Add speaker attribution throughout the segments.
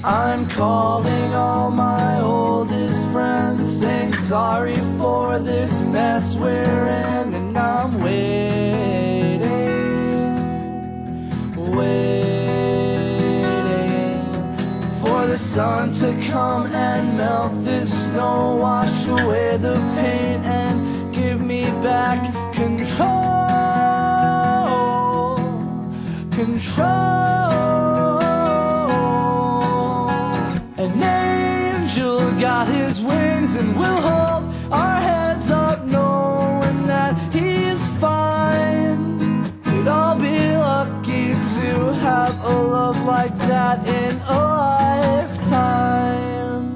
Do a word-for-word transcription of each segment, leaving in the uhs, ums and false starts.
Speaker 1: I'm calling all my oldest friends, saying sorry for this mess we're in, and I'm waiting, waiting for the sun to come and melt this snow, wash away the pain and give me back control, control. An angel got his wings and will hold our heads up, knowing that he's fine. We'd all be lucky to have a love like that in a lifetime.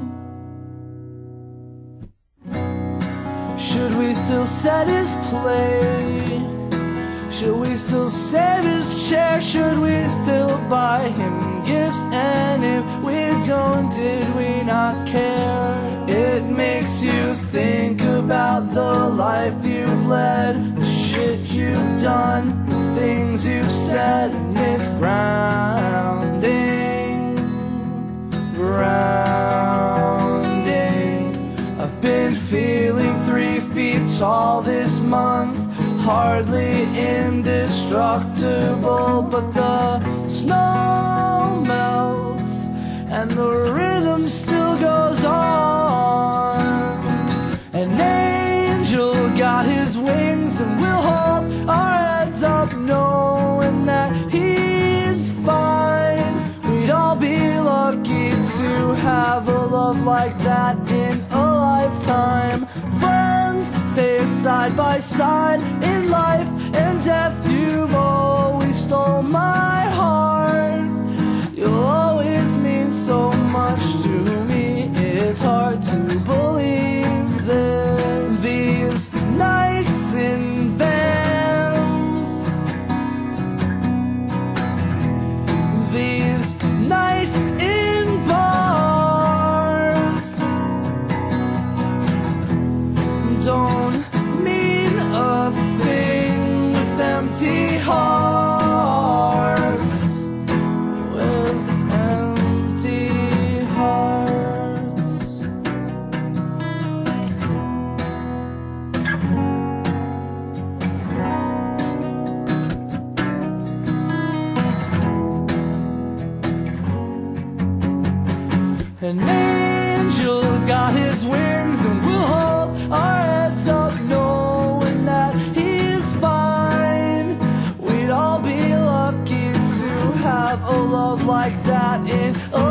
Speaker 1: Should we still set his plate? Should we still save his chair? Should we still buy him gifts? And if we don't, did we not care? It makes you think about the life you've led, the shit you've done, the things you've said, and it's grounding, grounding. I've been feeling three feet tall this month, hardly indestructible, but the snow melts and the rhythm still goes on. An angel got his wings and will hold our heads up, knowing that he's fine. We'd all be lucky to have a love like that in a lifetime. Friends, stay side by side in life and death. You've always stole my heart. You'll always mean so much to me. It's hard to believe this. These nights in vans, these nights in bars don't mean a thing with empty hearts, with empty hearts. An angel got his wings and will hold our heads up, knowing that he's fine. We'd all be lucky to have a love like that in a